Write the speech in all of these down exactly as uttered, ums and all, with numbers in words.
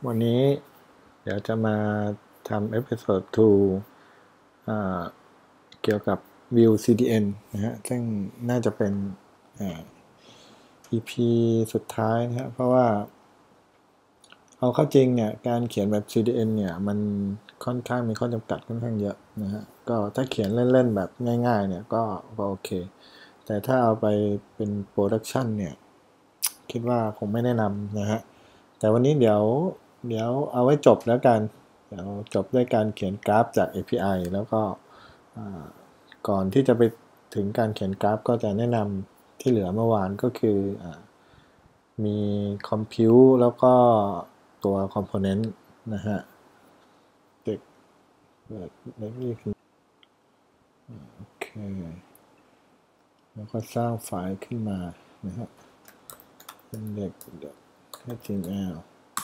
วันนี้เดี๋ยวจะมาทำเอพิโซดสองอ่าเกี่ยวกับ View ซี ดี เอ็น นะฮะซึ่งน่าจะเป็นอ่า อี พี สุดท้ายนะฮะเพราะว่าเอาเข้าจริงเนี่ยการเขียนแบบ ซี ดี เอ็น เนี่ยมันค่อนข้างมีข้อจำกัดค่อนข้างเยอะนะฮะก็ถ้าเขียนเล่นๆแบบง่ายๆเนี่ยก็ก็โอเคแต่ถ้าเอาไปเป็นโปรดักชันเนี่ยคิดว่าคงไม่แนะนำนะฮะแต่วันนี้เดี๋ยวเดี๋ยวเอาไว้จบแล้วกันเดี๋ยวจบด้วยการเขียนกราฟจาก เอ พี ไอ แล้วก็ก่อนที่จะไปถึงการเขียนกราฟก็จะแนะนำที่เหลือเมื่อวานก็คืออมี Compute แล้วก็ตัว Component นะฮะเด็กเปิดเล็กนี่คือโอเคแล้วก็สร้างไฟล์ขึ้นมานะฮะเป็นเด็ก เอช ที เอ็ม แอล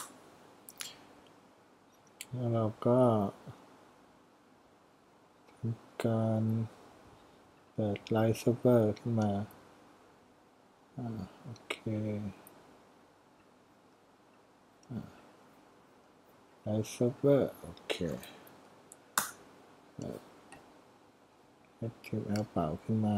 แล้วเราก็ทำการเปิด Live Server ขึ้นมาโอเค Live Server โอเค เอช ที เอ็ม แอล เปล่าขึ้นมา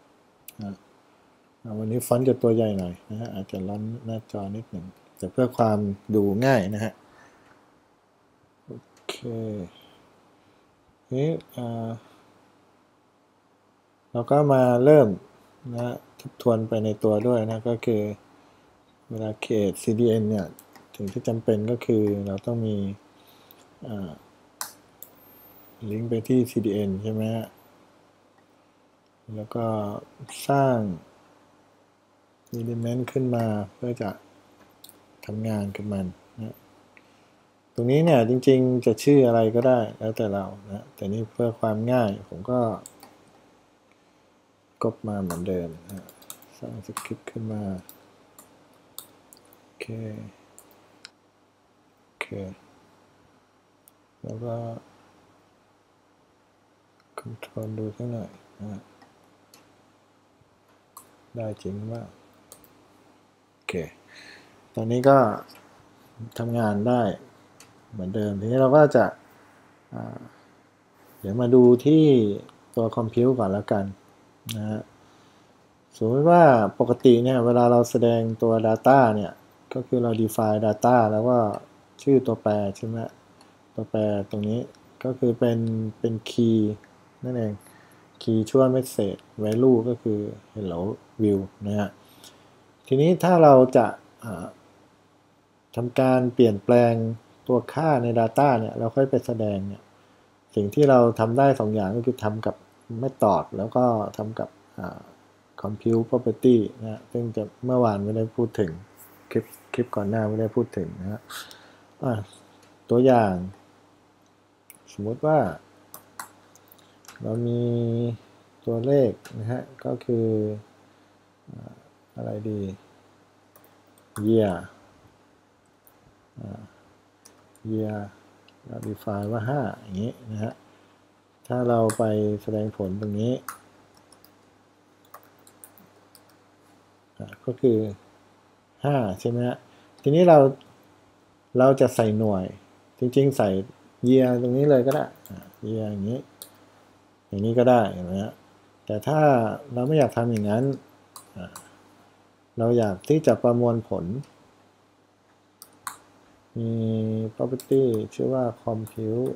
วันนี้ฟอนต์จะตัวใหญ่หน่อยนะฮะอาจจะร้อนหน้าจอนิดหนึ่งแต่เพื่อความดูง่ายนะฮะโอเคนี่เราก็มาเริ่มนะทบทวนไปในตัวด้วยนะก็คือเวลา create ซี ดี เอ็น เนี่ยถึงที่จำเป็นก็คือเราต้องมีลิงก์ไปที่ ซี ดี เอ็น ใช่ไหมฮะแล้วก็สร้าง element ขึ้นมาเพื่อจะทำงานกับมันนะตรงนี้เนี่ยจริงๆจะชื่ออะไรก็ได้แล้วแต่เรานะแต่นี่เพื่อความง่ายผมก็ก๊อปมาเหมือนเดิมนะสร้างสคริปต์ขึ้นมาโอเคโอเคแล้วก็คอนโทรลดูสักหน่อยนะได้จริงว่าโอเคตอนนี้ก็ทำงานได้เหมือนเดิมทีนี้เราก็จะเดี๋ยวมาดูที่ตัวคอมพิวต์ก่อนแล้วกันนะฮะสมมติว่าปกติเนี่ยเวลาเราแสดงตัว Data เนี่ยก็คือเรา define data แล้วก็ชื่อตัวแปรใช่ไหมตัวแปรตรงนี้ก็คือเป็นเป็น key นั่นเอง key ช่วย message value ก็คือ hello view นะฮะทีนี้ถ้าเราจะทำการเปลี่ยนแปลงตัวค่าใน Data เนี่ยเราค่อยไปแสดงเนี่ยสิ่งที่เราทำได้สองอย่างก็คือทำกับ method แล้วก็ทำกับ compute property นะซึ่งจะเมื่อวานไม่ได้พูดถึงคลิปคลิปก่อนหน้าไม่ได้พูดถึงนะฮะตัวอย่างสมมติว่าเรามีตัวเลขนะฮะก็คืออะไรดี year year เรา define ว่าห้าอย่างนี้นะฮะถ้าเราไปแสดงผลตรงนี้ก็คือห้าใช่ไหมฮะทีนี้เราเราจะใส่หน่วยจริงๆใส่ year ตรงนี้เลยก็ได้ year อย่างนี้อย่างนี้ก็ได้เห็นไหมฮะแต่ถ้าเราไม่อยากทำอย่างนั้นเราอยากที่จะประมวลผลมี property ชื่อว่า compute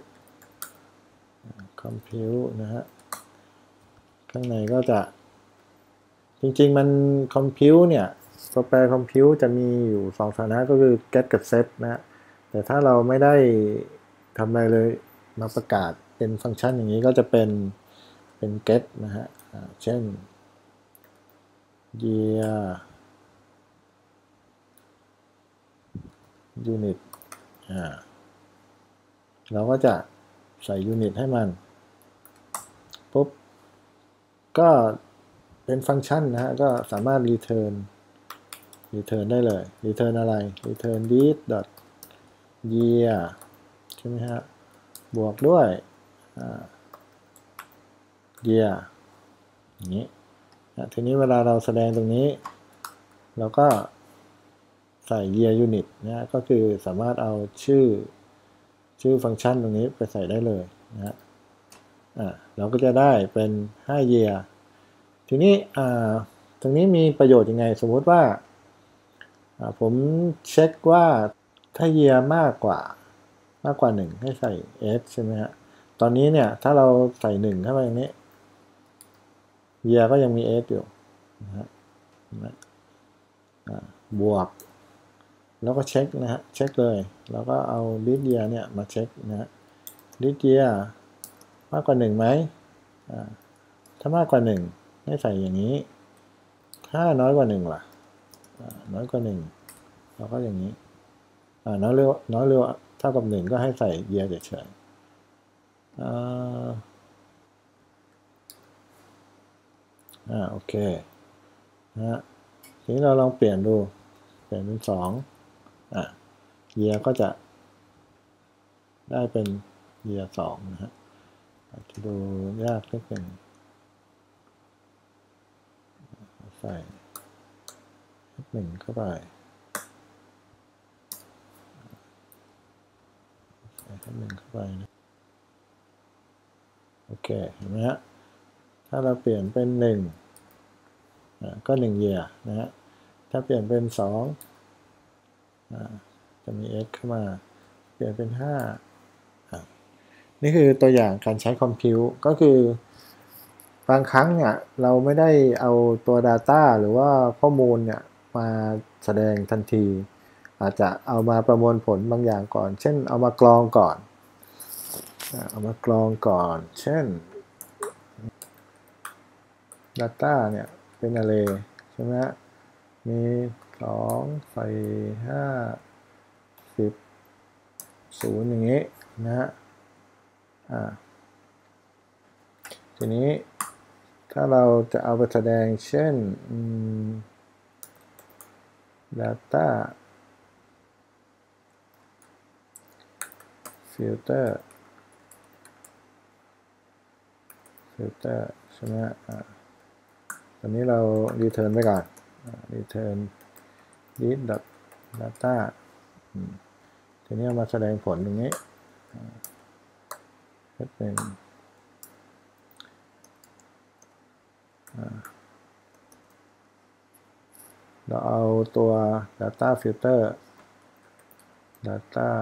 compute นะฮะข้างในก็จะจริงๆมัน compute เนี่ยตัวแปร compute จะมีอยู่สองสถานะก็คือ get กับ set นะแต่ถ้าเราไม่ได้ทำอะไรเลยมาประกาศเป็นฟังก์ชันอย่างนี้ก็จะเป็นเป็น get นะฮะเช่น year unit อ่าเราก็จะใส่ unit ให้มันปุ๊บก็เป็นฟังก์ชันนะฮะก็สามารถ return return ได้เลย return อะไร return this dot year ใช่ไหมฮะบวกด้วย year อย่างนี้ทีนี้เวลาเราแสดงตรงนี้เราก็ใส่ year unit นะก็คือสามารถเอาชื่อชื่อฟังก์ชันตรงนี้ไปใส่ได้เลยนะอ่าเราก็จะได้เป็นห้า year ทีนี้อ่าตรงนี้มีประโยชน์ยังไงสมมุติว่าผมเช็คว่าถ้า year มากกว่ามากกว่าหนึ่งให้ใส่ s ใช่ไหมฮะตอนนี้เนี่ยถ้าเราใส่หนึ่งเข้าไปอย่างนี้ year ก็ยังมี s อยู่นะฮะบวกแล้วก็เช็คนะฮะเช็คเลยแล้วก็เอา this year เนี่ยมาเช็คนะฮะ this year มากกว่าหนึ่งไหมถ้ามากกว่าหนึ่งให้ใส่อย่างนี้ถ้าน้อยกว่าหนึ่งล่ะน้อยกว่าหนึ่งเราก็อย่างนี้น้อยเร็วน้อยเร็วเท่ากับหนึ่งก็ให้ใส่ year เฉยๆอ่าโอเคนะฮะทีนี้เราลองเปลี่ยนดูเปลี่ยนเป็นสองอ่ะ year ก็จะได้เป็น year สองนะฮะอาจจะดูยากนิดหนึ่งใส่หนึ่งเข้าไปใส่หนึ่งเข้าไปนะโอเคเห็นไหมฮะถ้าเราเปลี่ยนเป็นหนึ่งก็หนึ่ง year นะฮะถ้าเปลี่ยนเป็นสองจะมี x เข้ามาเปลี่ยนเป็นห้านี่คือตัวอย่างการใช้คอมพิวต์ก็คือบางครั้งเนี่ยเราไม่ได้เอาตัว Data หรือว่าข้อมูลเนี่ยมาแสดงทันทีอาจจะเอามาประมวลผลบางอย่างก่อนเช่นเอามากรองก่อนเอามากรองก่อนเช่น Data เนี่ยเป็น Array ใช่ไหมมีสองสี่ห้าสิบศูนย์อย่างนี้นะฮะทีนี้ถ้าเราจะเอาไปแสดงเช่น data filter filter ใช่ไหมตอนนี้เรา return ไปก่อน return this data ทีนี้มาแสดงผลตรงนี้เป็นเราเอาตัว data filter data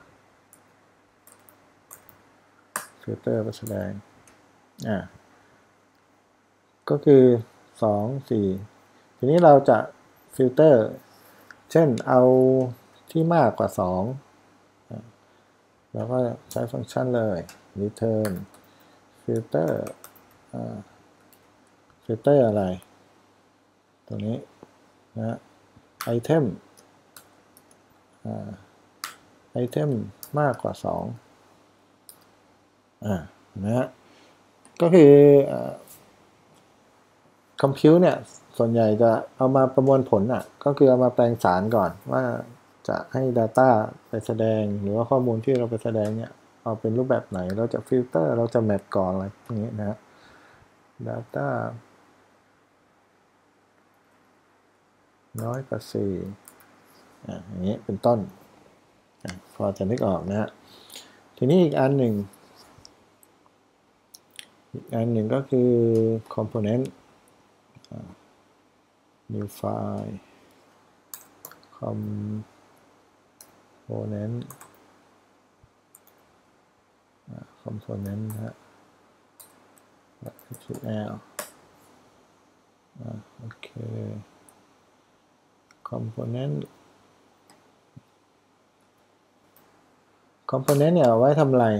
filter ไปแสดงอ่าก็คือสอง สี่ทีนี้เราจะฟิลเตอร์เช่นเอาที่มากกว่าสองเราก็ใช้ฟังก์ชันเลย return filter filter อะไรตรงนี้นะไอเทมไอเทมมากกว่าสองอ่านะฮะก็คือคอมพิวต์เนี่ยส่วนใหญ่จะเอามาประมวลผลอ่ะก็คือเอามาแปลงสารก่อนว่าจะให้ Data ไปแสดงหรือว่าข้อมูลที่เราไปแสดงเนี่ยเอาเป็นรูปแบบไหนเราจะฟิลเตอร์เราจะแมทก่อนอะไรอย่างนี้นะ Data น้อยกว่าสี่อ่าอย่างนี้เป็นต้นพอจะนึกออกนะฮะทีนี้อีกอันหนึ่งอีกอันหนึ่งก็คือ component new file component component นะฮะ html โอเค component component เนี่ยเอาไว้ทำอะไร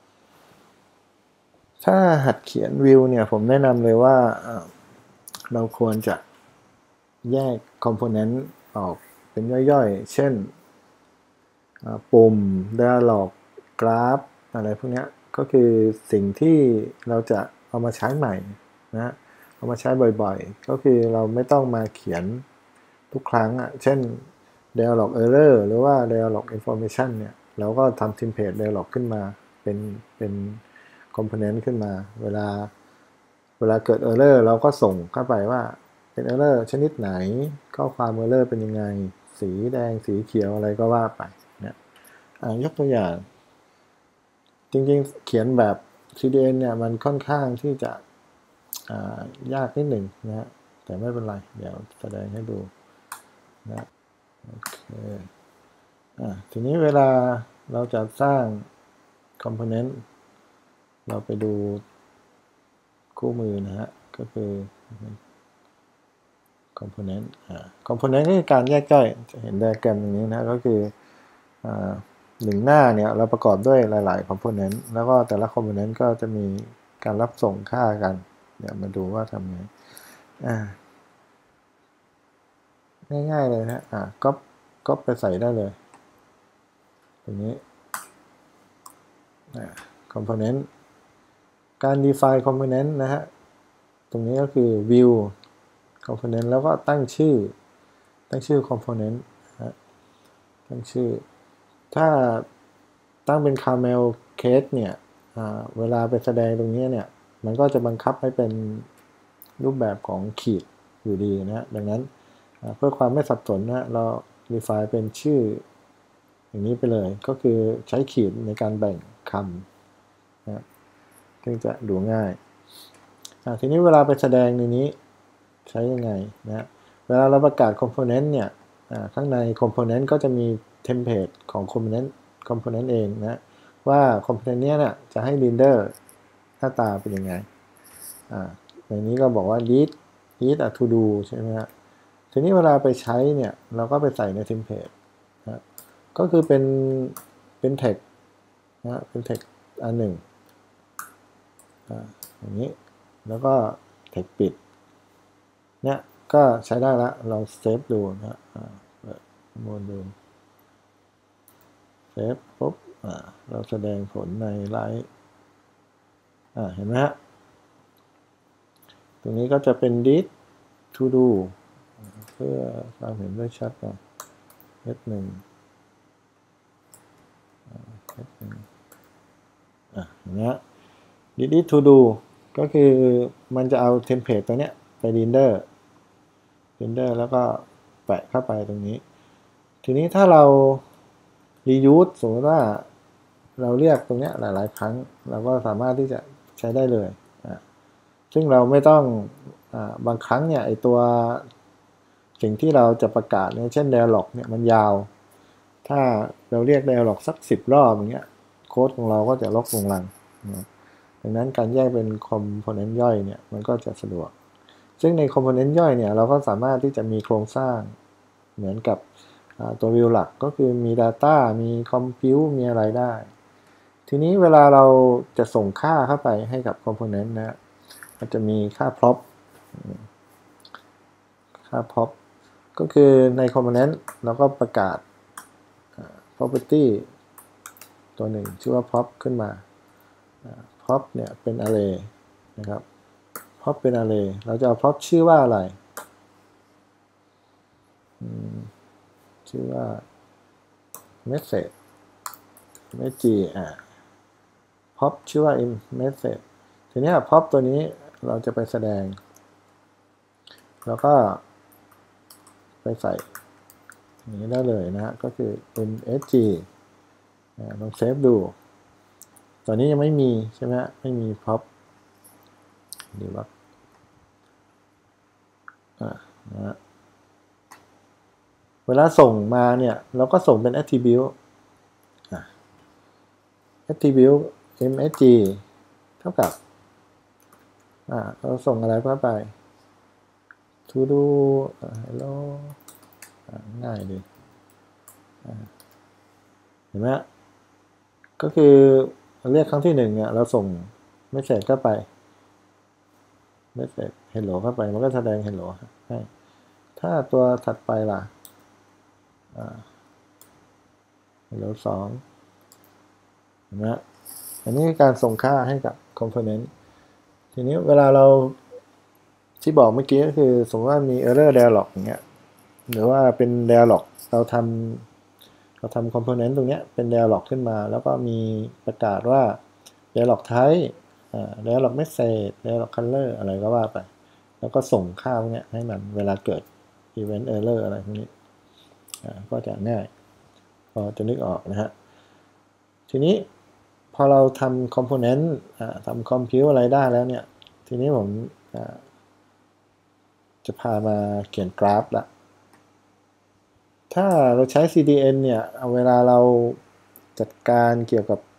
ถ้าหัดเขียนวิวเนี่ยผมแนะนำเลยว่าเราควรจะแยก component ออกเป็นย่อยๆเช่นปุ่ม dialog graph อะไรพวกนี้ก็คือสิ่งที่เราจะเอามาใช้ใหม่นะเอามาใช้บ่อยๆก็คือเราไม่ต้องมาเขียนทุกครั้งอ่ะเช่น dialog error หรือว่า dialog information เนี่ยเราก็ทำ template dialog ขึ้นมาเป็นเป็น component ขึ้นมาเวลาเวลาเกิด error เราก็ส่งเข้าไปว่าเป็น error ชนิดไหนข้อความ error เป็นยังไงสีแดงสีเขียวอะไรก็ว่าไปนะยกตัวอย่างจริงๆเขียนแบบ ซี ดี เอ็น เนี่ยมันค่อนข้างที่จะยากนิดหนึ่งนะฮะแต่ไม่เป็นไรเดี๋ยวแสดงให้ดูนะโอเคทีนี้เวลาเราจะสร้าง component เราไปดูคู่มือนะฮะก็คือ component อ่า component ก็คือการแยกย่อยจะเห็นไดอะแกรมตรงนี้นะก็คืออ่าหนึ่งหน้าเนี่ยเราประกอบด้วยหลายๆ component แล้วก็แต่ละ component ก็จะมีการรับส่งค่ากันเดี๋ยวมาดูว่าทำไงอ่าง่ายๆเลยนะอ่าก็ก็ไปใส่ได้เลยตรงนี้อ่า component การ define component นะฮะตรงนี้ก็คือ view component แล้วก็ตั้งชื่อตั้งชื่อ component นะตั้งชื่อถ้าตั้งเป็น camel case เนี่ยเวลาไปแสดงตรงนี้เนี่ยมันก็จะบังคับให้เป็นรูปแบบของขีดอยู่ดีนะดังนั้นเพื่อความไม่สับสนนะเรา define เป็นชื่ออย่างนี้ไปเลยก็คือใช้ขีดในการแบ่งคำนะซึ่งจะดูง่ายทีนี้เวลาไปแสดงในนี้ใช้ยังไงนะเวลาเราประกาศ component เนี่ยข้างใน component ก็จะมีเทมเพลตของ component component เองนะว่า component เนี้ยเนี่ยจะให้ render หน้าตาเป็นยังไงในนี้ก็บอกว่า read read a to do ใช่ไหมฮะทีนี้เวลาไปใช้เนี่ยเราก็ไปใส่ในเทมเพลตนะก็คือเป็นเป็น text นะเป็น text อันหนึ่งอย่างนี้แล้วก็ text ปิดเนี่ยก็ใช้ได้แล้วลองเซฟดูนะเปิดโมดูลเซฟปุ๊บเราแสดงผลในไลฟ์เห็นไหมฮะตรงนี้ก็จะเป็น read to do เพื่อความเห็นได้ชัดนะ h หนึ่ง h หนึ่งอ่ะเห็นไหมฮะ read to do ก็คือมันจะเอาเทมเพลตตัวเนี้ยไป render render แล้วก็แปะเข้าไปตรงนี้ทีนี้ถ้าเรา reuse สมมติว่าเราเรียกตรงนี้หลายๆครั้งเราก็สามารถที่จะใช้ได้เลยซึ่งเราไม่ต้องบางครั้งเนี่ยไอตัวสิ่งที่เราจะประกาศเนี่ยเช่น dialog เนี่ยมันยาวถ้าเราเรียก dialog สักสิบรอบอย่างเงี้ยโค้ดของเราก็จะลกลงลังดังนั้นการแยกเป็น component ย่อยเนี่ยมันก็จะสะดวกซึ่งใน component ย่อยเนี่ยเราก็สามารถที่จะมีโครงสร้างเหมือนกับตัววิวหลักก็คือมี data มี compute มีอะไรได้ทีนี้เวลาเราจะส่งค่าเข้าไปให้กับ component นะมันจะมีค่า prop ค่า prop ก็คือใน component เราก็ประกาศ property ตัวหนึ่งชื่อว่า prop ขึ้นมา prop เนี่ยเป็น array นะครับ prop เป็น array เราจะเอา prop ชื่อว่าอะไรชื่อว่า message message อ่า prop ชื่อว่า message ทีนี้ prop ตัวนี้เราจะไปแสดงแล้วก็ไปใส่อย่างนี้ได้เลยนะฮะก็คือ msg ลองเซฟดูตอนนี้ยังไม่มีใช่ไหมไม่มี prop ดีว่าอ่านะฮะเวลาส่งมาเนี่ยเราก็ส่งเป็น attribute attribute msg เท่ากับอ่าเราส่งอะไรเข้าไป to do hello ง่ายดีเห็นไหมก็คือเรียกครั้งที่หนึ่งเนี่ยเราส่งเมสเสจเข้าไปเมสเสจ hello เข้าไปมันก็แสดง hello ให้ถ้าตัวถัดไปล่ะ hello สองเห็นไหมอันนี้คือการส่งค่าให้กับ component ทีนี้เวลาเราที่บอกเมื่อกี้ก็คือสมมติว่ามี error dialog อย่างเงี้ยหรือว่าเป็น dialog เราทำเราทำ component ตรงเนี้ยเป็น dialog ขึ้นมาแล้วก็มีประกาศว่า dialog type dialog message dialog color อะไรก็ว่าไปแล้วก็ส่งค่าพวกนี้ให้มันเวลาเกิด event error อะไรพวกนี้ก็จะง่ายพอจะนึกออกนะฮะทีนี้พอเราทำคอมโพเนนต์ทำคอมพิวอะไรได้แล้วเนี่ยทีนี้ผมจะพามาเขียนกราฟละถ้าเราใช้ ซี ดี เอ็น เนี่ยเวลาเราจัดการเกี่ยวกับ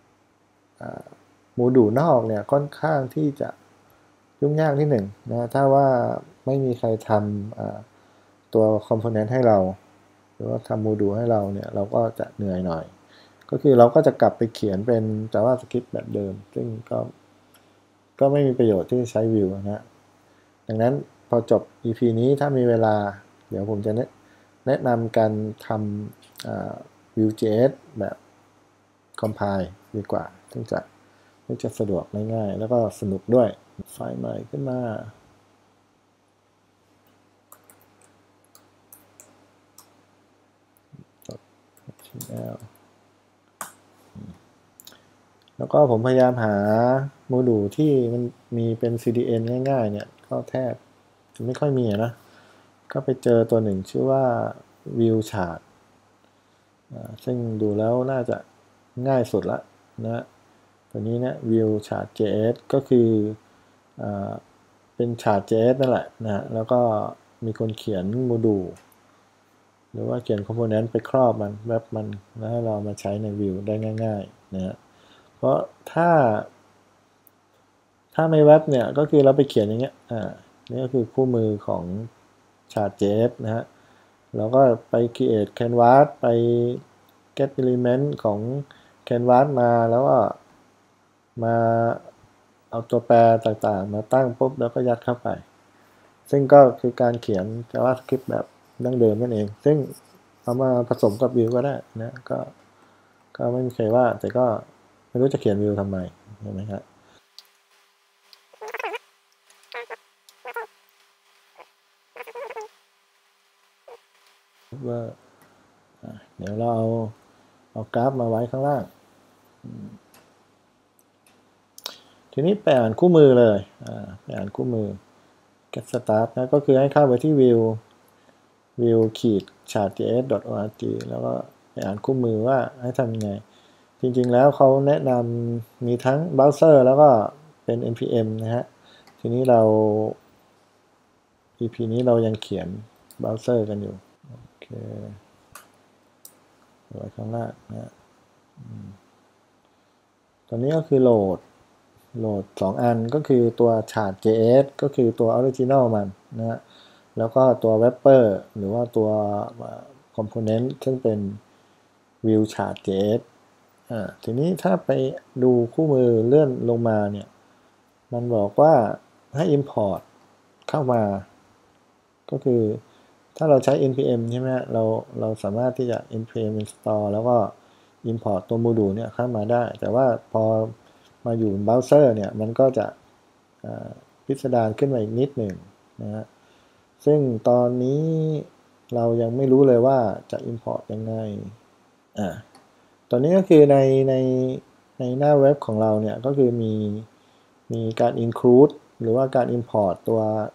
โมดูลนอกเนี่ยค่อนข้างที่จะยุ่งยากนิดหนึ่งนะถ้าว่าไม่มีใครทำตัวคอมโพเนนต์ให้เราหรือว่าทำโมดูลให้เราเนี่ยเราก็จะเหนื่อยหน่อยก็คือเราก็จะกลับไปเขียนเป็น JavaScript แบบเดิมซึ่งก็ก็ไม่มีประโยชน์ที่ใช้ Vue นะฮะดังนั้นพอจบ อี พี นี้ถ้ามีเวลาเดี๋ยวผมจะแนะนำการทำ Vue.js แบบ compile ดีกว่าซึ่งจะจะสะดวกง่ายๆแล้วก็สนุกด้วยไฟล์ใหม่ขึ้นมาแล้วก็ผมพยายามหาโมดูลที่มันมีเป็น ซี ดี เอ็น ง่ายๆเนี่ยก็แทบจะไม่ค่อยมีนะก็ไปเจอตัวหนึ่งชื่อว่า Vue Chart ซึ่งดูแล้วน่าจะง่ายสุดละนะตัวนี้เนี่ย Vue Chart.js ก็คือเป็น Chart.js นั่นแหละนะแล้วก็มีคนเขียนโมดูลหรือว่าเขียนคอมโพเนนต์ไปครอบมันแวบมันแล้วให้เรามาใช้ใน Vue ได้ง่ายๆนะฮะเพราะถ้าถ้าไม่แวบเนี่ยก็คือเราไปเขียนอย่างเงี้ยอ่านี่ก็คือคู่มือของ Chart.js นะฮะแล้วก็ไป create canvas ไป get element ของ canvas มาแล้วก็มาเอาตัวแปรต่างๆมาตั้งปุ๊บแล้วก็ยัดเข้าไปซึ่งก็คือการเขียน JavaScript แบบดั้งเดิมนั่นเองซึ่งเอามาผสมกับ Vue ก็ได้นะก็ก็ไม่มีใครว่าแต่ก็ไม่รู้จะเขียน Vue ทำไมใช่ไหมครับว่าเดี๋ยวเราเอาเอากราฟมาไว้ข้างล่างทีนี้ไปอ่านคู่มือเลยไปอ่านคู่มือ get start นะก็คือให้เข้าไปที่ view view ขีด chart.js.org แล้วก็ไปอ่านคู่มือว่าให้ทำยังไงจริงๆแล้วเขาแนะนำมีทั้งเบราว์เซอร์แล้วก็เป็น น พี เอ็ม นะฮะทีนี้เรา อี พี นี้เรายังเขียนเบราว์เซอร์กันอยู่โอเคไว้ข้างล่างนะตอนนี้ก็คือโหลดโหลดสองอันก็คือตัว Chart.js ก็คือตัว Original มันนะฮะแล้วก็ตัว Wrapper หรือว่าตัว Component ซึ่งเป็น Vue Chart.js อ่าทีนี้ถ้าไปดูคู่มือเลื่อนลงมาเนี่ยมันบอกว่าให้ import เข้ามาก็คือถ้าเราใช้ น พี เอ็ม ใช่ไหมเราเราสามารถที่จะ npm install แล้วก็ import ตัวโมดูลเนี่ยเข้ามาได้แต่ว่าพอมาอยู่เบราว์เซอร์เนี่ยมันก็จะพิสดารขึ้นมาอีกนิดหนึ่งนะฮะซึ่งตอนนี้เรายังไม่รู้เลยว่าจะ import ยังไงอ่าตอนนี้ก็คือในในในหน้าเว็บของเราเนี่ยก็คือมีมีการ include หรือว่าการ import ตัว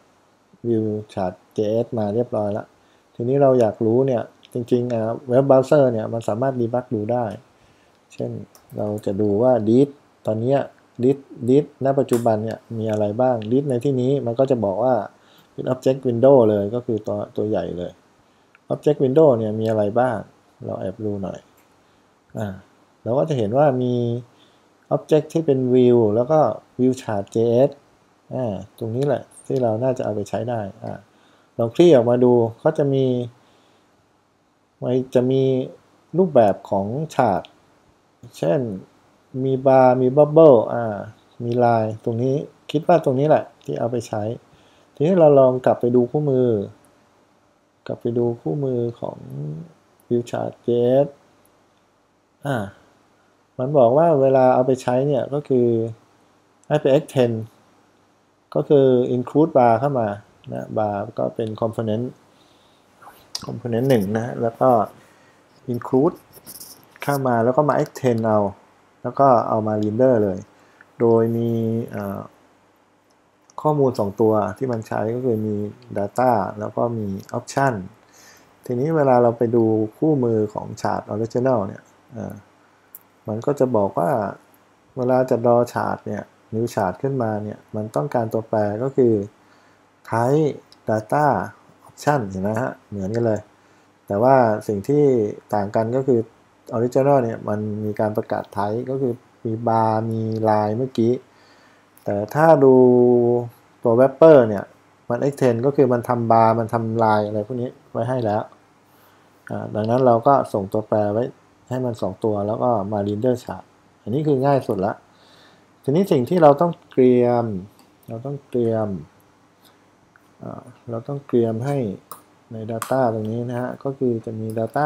Vue Chart.js มาเรียบร้อยแล้วทีนี้เราอยากรู้เนี่ยจริงๆเว็บเบราว์เซอร์เนี่ยมันสามารถดีบักดูได้เช่นเราจะดูว่า dict ตอนนี้ dict dict ณปัจจุบันเนี่ยมีอะไรบ้าง dict ในที่นี้มันก็จะบอกว่าเป็น object window เลยก็คือตัวตัวใหญ่เลย object window เนี่ยมีอะไรบ้างเราแอบดูหน่อยอ่าเราก็จะเห็นว่ามี object ที่เป็น view แล้วก็ view chart.js อ่าตรงนี้แหละที่เราน่าจะเอาไปใช้ได้อ่าลองคลี่ออกมาดูก็จะมีมันจะมีรูปแบบของฉากเช่นมีบาร์มีบับเบิลอ่ามีลายตรงนี้คิดว่าตรงนี้แหละที่เอาไปใช้ทีนี้เราลองกลับไปดูคู่มือกลับไปดูคู่มือของ Vue Chart.js อ่ามันบอกว่าเวลาเอาไปใช้เนี่ยก็คือให้ไป extend ก็คือ include bar เข้ามานะ bar ก็เป็น component component หนึ่งนะแล้วก็ include เข้ามาแล้วก็มา extend เอาแล้วก็เอามา render เลยโดยมีข้อมูลสองตัวที่มันใช้ก็คือมี data แล้วก็มี option ทีนี้เวลาเราไปดูคู่มือของชาร์ตออริจินัลเนี่ยมันก็จะบอกว่าเวลาจะดรอชาร์ตเนี่ยนิวชาร์ตขึ้นมาเนี่ยมันต้องการตัวแปรก็คือ type data option เห็นไหมฮะเหมือนกันเลยแต่ว่าสิ่งที่ต่างกันก็คือ original เนี่ยมันมีการประกาศ type ก็คือมีบาร์มีไลน์เมื่อกี้แต่ถ้าดูตัว wrapper เนี่ยมัน extend ก็คือมันทำบาร์มันทำไลน์อะไรพวกนี้ไว้ให้แล้วดังนั้นเราก็ส่งตัวแปรไว้ให้มันสองตัวแล้วก็มา render chart อันนี้คือง่ายสุดละทีนี้สิ่งที่เราต้องเตรียมเราต้องเตรียมเราต้องเตรียมให้ใน Data ตรงนี้นะฮะก็คือจะมี Data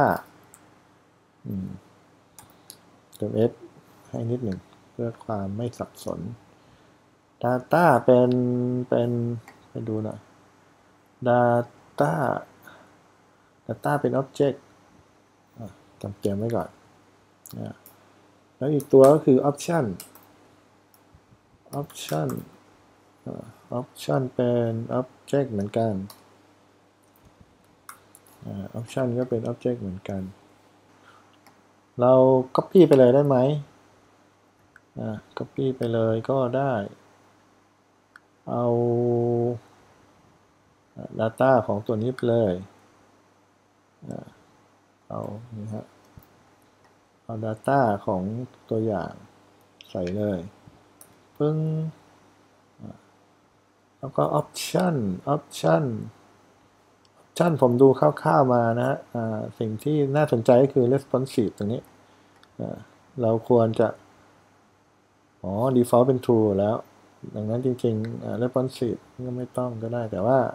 เติม s ให้นิดหนึ่งเพื่อความไม่สับสน Data เป็นเป็นไปดูหน่อย Data Data เป็น Object จำเตรียมไว้ก่อนแล้วอีกตัวก็คือ Option Option Option เป็น Object เหมือนกันOption ก็เป็น Object เหมือนกันเรา Copy ไปเลยได้ไหม Copy ไปเลยก็ได้เอา Data ของตัวนี้ไปเลยเอานี่ฮะเอา Data ของตัวอย่างใส่เลยปึ้งแล้วก็ Option Option Option ผมดูคร่าวๆมานะฮะสิ่งที่น่าสนใจก็คือ responsive ตรงนี้เราควรจะอ๋อ default เป็น true แล้วดังนั้นจริงๆ responsive ก็ไม่ต้องก็ได้แต่ว่า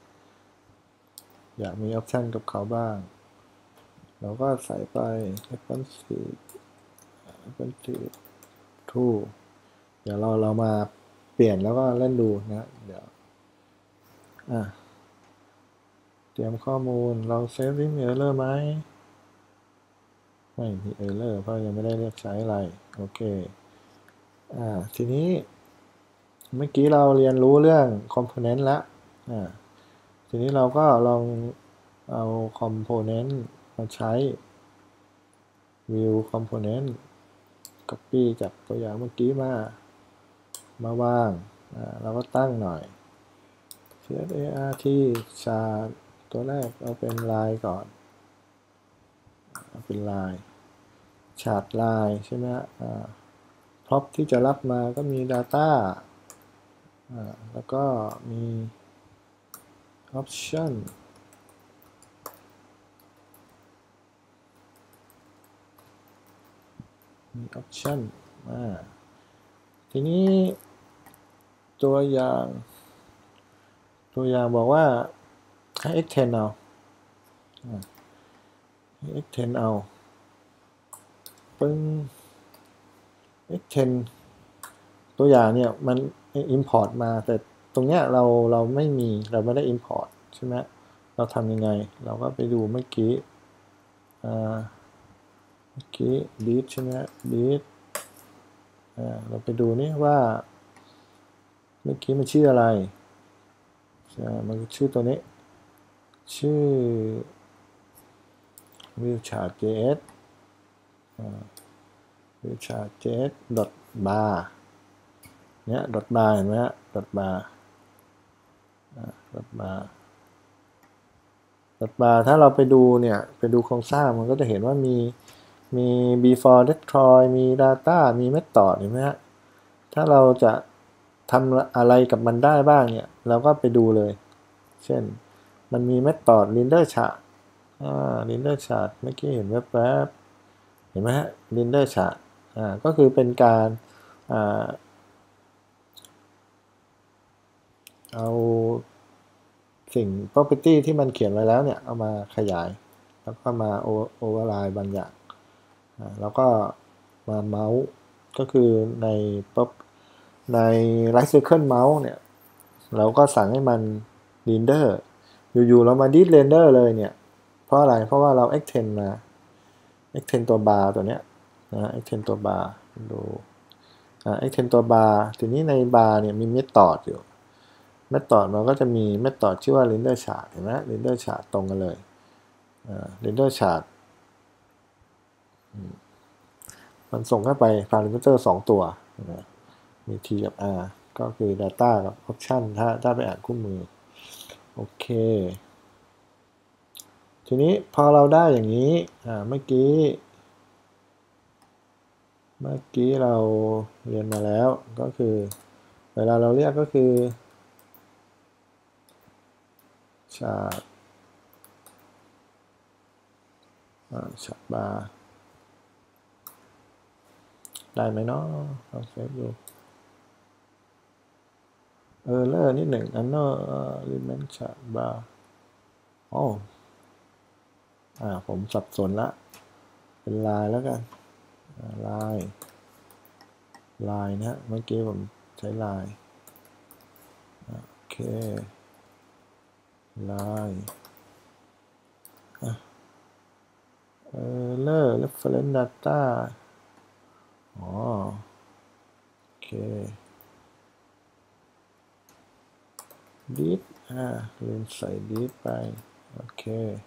อยากมี option กับเขาบ้างเราก็ใส่ไป responsive responsive true เดี๋ยวเราเรามาเปลี่ยนแล้วก็เล่นดูนะเดี๋ยวอ่ะเตรียมข้อมูลลองเซฟที่มี error ไหมไม่มี error เพราะยังไม่ได้เรียกใช้อะไรโอเคอ่าทีนี้เมื่อกี้เราเรียนรู้เรื่อง component แล้วอ่าทีนี้เราก็ลองเอา component มาใช้ view component copy จากตัวอย่างเมื่อกี้มามาวางอ่าเราก็ตั้งหน่อย chart ชาร์ตตัวแรกเอาเป็นลายก่อนเอาเป็นลายชาร์ตลายใช่ไหมอ่า prop ที่จะรับมาก็มี data อ่าแล้วก็มี option มี option อ่าทีนี้ตัวอย่างตัวอย่างบอกว่าให้ extend เอาให้ extend เอาปึ้ง extend ตัวอย่างเนี่ยมัน import มาแต่ตรงเนี้ยเราเราไม่มีเราไม่ได้ import ใช่ไหมเราทำยังไงเราก็ไปดูเมื่อกี้อ่าเมื่อกี้ delete ใช่ไหม delete อ่าเราไปดูนี่ว่าเมื่อกี้มันชื่ออะไรมันชื่อตัวนี้ชื่อ viewchart.js viewchart.js bar เนี้ย bar เห็นไหมฮะ bar bar bar ถ้าเราไปดูเนี่ยไปดูโครงสร้างมันก็จะเห็นว่ามีมี before destroy มี data มี method เห็นไหมฮะถ้าเราจะทำอะไรกับมันได้บ้างเนี่ยเราก็ไปดูเลยเช่นมันมี method render chart อ่า render chart เมื่อกี้เห็นแวบๆเห็นไหมฮะ render chart อ่าก็คือเป็นการอ่าเอาสิ่ง property ที่มันเขียนไว้แล้วเนี่ยเอามาขยายแล้วก็มา override บางอย่างแล้วก็มาเมาส์ก็คือในป๊อปใน right circle mouse เนี่ยเราก็สั่งให้มัน render อยู่ๆเรามา delete render เลยเนี่ยเพราะอะไรเพราะว่าเรา extend มา extend ตัว bar ตัวเนี้ยนะ extend ตัว bar ดูอ่า extend ตัว bar ทีนี้ใน bar เนี่ยมี method อยู่ method มันก็จะมี method ชื่อว่า render chart เห็นไหม render chart ตรงกันเลยเรนเดอร์ชาร์ตมันส่งเข้าไป parameter สองตัวมี T กับ R ก็คือ data กับ option ถ้าถ้าไปอ่านคู่มือโอเคทีนี้พอเราได้อย่างนี้เมื่อกี้เมื่อกี้เราเรียนมาแล้วก็คือเวลาเราเรียกก็คือชาร์ตชาร์ตบาร์ได้ไหมเนาะลองเซฟดูเออเลอร์นิดหนึ่งอันเนอร์ลิเมนต์ชาร์ตบาร์อ๋ออ่าผมสับสนละเป็นลายแล้วกันลายลายนะเมื่อกี้ผมใช้ลายโอเคลายเออเลอร์ reference data อ๋อโอเคดิสอ่าลืมใส่ดิสไปโอเค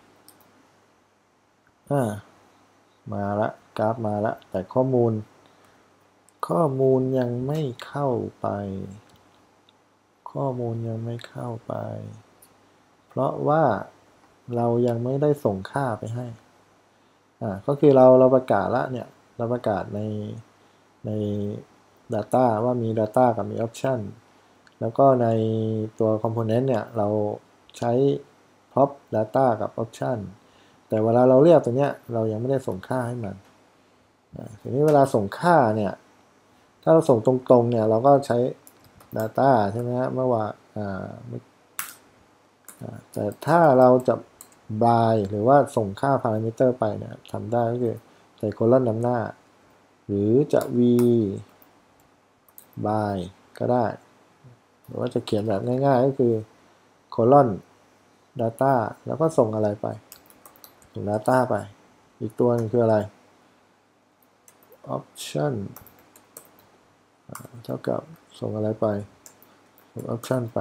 อ่ามาละกราฟมาละแต่ข้อมูลข้อมูลยังไม่เข้าไปข้อมูลยังไม่เข้าไปเพราะว่าเรายังไม่ได้ส่งค่าไปให้อ่าก็คือเราเราประกาศละเนี่ยเราประกาศในใน data ว่ามี data กับมี option แล้วก็ในตัว component เนี่ยเราใช้ pop data กับ option แต่เวลาเราเรียกตัวเนี้ยเรายังไม่ได้ส่งค่าให้มันทีนี้เวลาส่งค่าเนี่ยถ้าเราส่งตรงๆเนี่ยเราก็ใช้ data ใช่ไหมฮะเมื่อว่าแต่ถ้าเราจะ by หรือว่าส่งค่า parameter ไปเนี่ยทำได้ก็คือใส่โคลอนนำหน้าหรือจะ v by ก็ได้หรือว่าจะเขียนแบบง่ายๆก็คือ colon data แล้วก็ส่งอะไรไปส่ง data ไปอีกตัวนึงคืออะไร option เท่ากับส่งอะไรไปส่ง option ไป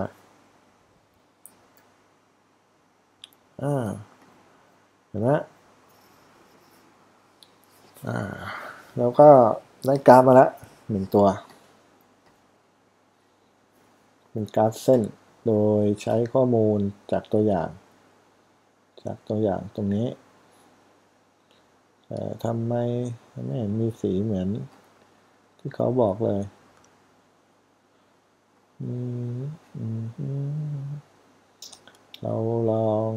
อ่าเห็นไหมอ่าแล้วก็ได้กราฟมาแล้วหนึ่งตัวเป็นกราฟเส้นโดยใช้ข้อมูลจากตัวอย่างจากตัวอย่างตรงนี้แต่ทำไมไม่เห็นมีสีเหมือนที่เขาบอกเลยเราลอง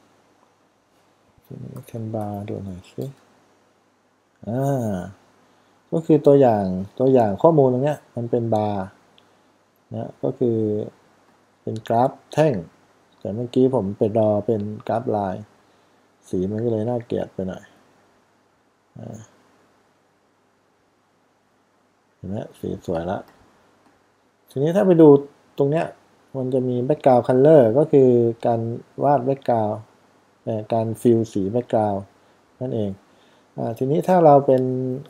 แคนบาร์ดูหน่อยสิอ่าก็คือตัวอย่างตัวอย่างข้อมูลตรงนี้มันเป็นบาร์นะก็คือเป็นกราฟแท่งแต่เมื่อกี้ผมไปรอเป็นกราฟลายสีมันก็เลยน่าเกลียดไปหน่อยเห็นไหมสีสวยแล้วทีนี้ถ้าไปดูตรงเนี้ยมันจะมี background color ก็คือการวาด background การฟิลสี background นั่นเองอทีนี้ถ้าเราเป็น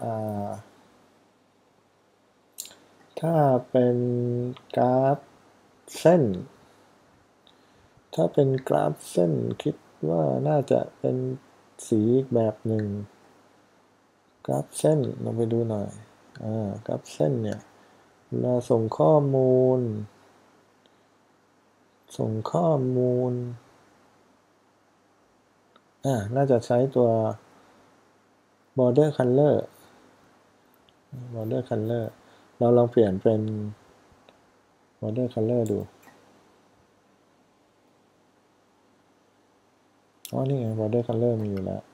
ถ้าเป็นกราฟเส้นถ้าเป็นกราฟเส้นคิดว่าน่าจะเป็นสีอีกแบบหนึ่งกราฟเส้นเราไปดูหน่อยอ่ากราฟเส้นเนี่ยเราส่งข้อมูลส่งข้อมูลอ่าน่าจะใช้ตัว border color border color เราลองเปลี่ยนเป็น border color ดูอ๋อนี่ไง border color มีอยู่แล้ว